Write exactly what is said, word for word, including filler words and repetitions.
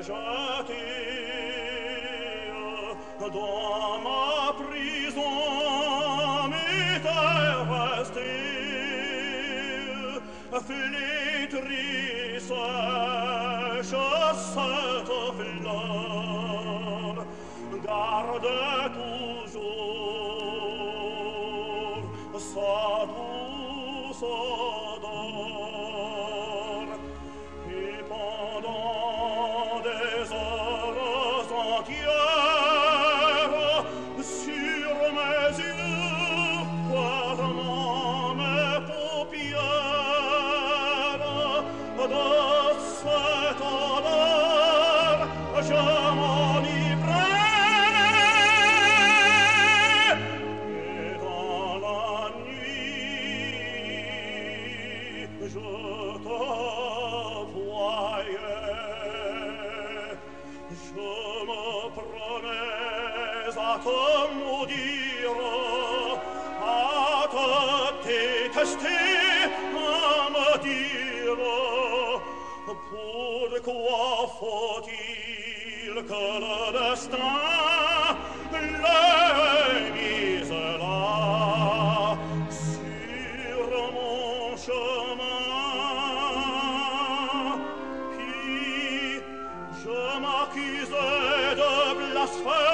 dans ma prison m'était resté flétrie sèche cette flamme garde toujours sa douce odeur et pendant des heures entières sur mes yeux croisant mes paupières de cette odeur je m'enivrais et dans la nuit je te voyais je me prenais à te maudire à te détester à me dire pourquoi faut-il que le destin l'ait mise là sur mon chemin puis je m'accusais de blasphème